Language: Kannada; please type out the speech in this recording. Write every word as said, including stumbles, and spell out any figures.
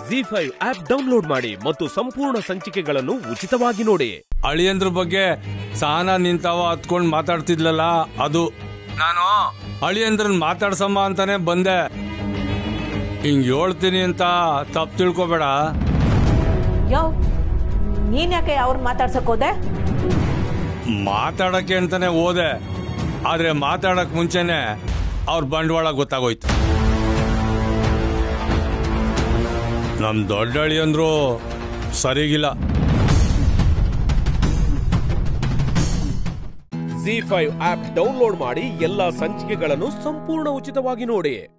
ಜಿ ಫೈವ್ ಆಪ್ ಡೌನ್ಲೋಡ್ ಮಾಡಿ ಮತ್ತು ಸಂಪೂರ್ಣ ಸಂಚಿಕೆಗಳನ್ನು ಉಚಿತವಾಗಿ ನೋಡಿ. ಅಳಿಯಂದ್ರ ಬಗ್ಗೆ ಸಾನ ನಿಂತಾವ ಹತ್ಕೊಂಡ್ ಮಾತಾಡ್ತಿದ್ಲಲ್ಲ, ಅದು ನಾನು ಅಳಿಯಂದ್ರನ್ ಮಾತಾಡ್ಸಮ್ಮ ಅಂತಾನೆ ಬಂದೆ. ಹಿಂಗ್ ಹೇಳ್ತೀನಿ ಅಂತ ತಪ್ಪು ತಿಳ್ಕೊಬೇಡ. ಯಾವ ನೀನ್ ಯಾಕೆ ಅವ್ರ ಮಾತಾಡ್ಸಕ್ ಹೋದೆ? ಮಾತಾಡಕ್ಕೆ ಅಂತಾನೆ ಹೋದೆ, ಆದ್ರೆ ಮಾತಾಡಕ್ ಮುಂಚೆನೆ ಅವ್ರ ಬಂಡವಾಳ ಗೊತ್ತಾಗೋಯ್ತು. ನಮ್ ದೊಡ್ಡ ಅಳಿಯಂದ್ರು ಸರಿಗಿಲ್ಲ. ಜಿ ಫೈವ್ ಆಪ್ ಡೌನ್ಲೋಡ್ ಮಾಡಿ ಎಲ್ಲಾ ಸಂಚಿಕೆಗಳನ್ನು ಸಂಪೂರ್ಣ ಉಚಿತವಾಗಿ ನೋಡಿ.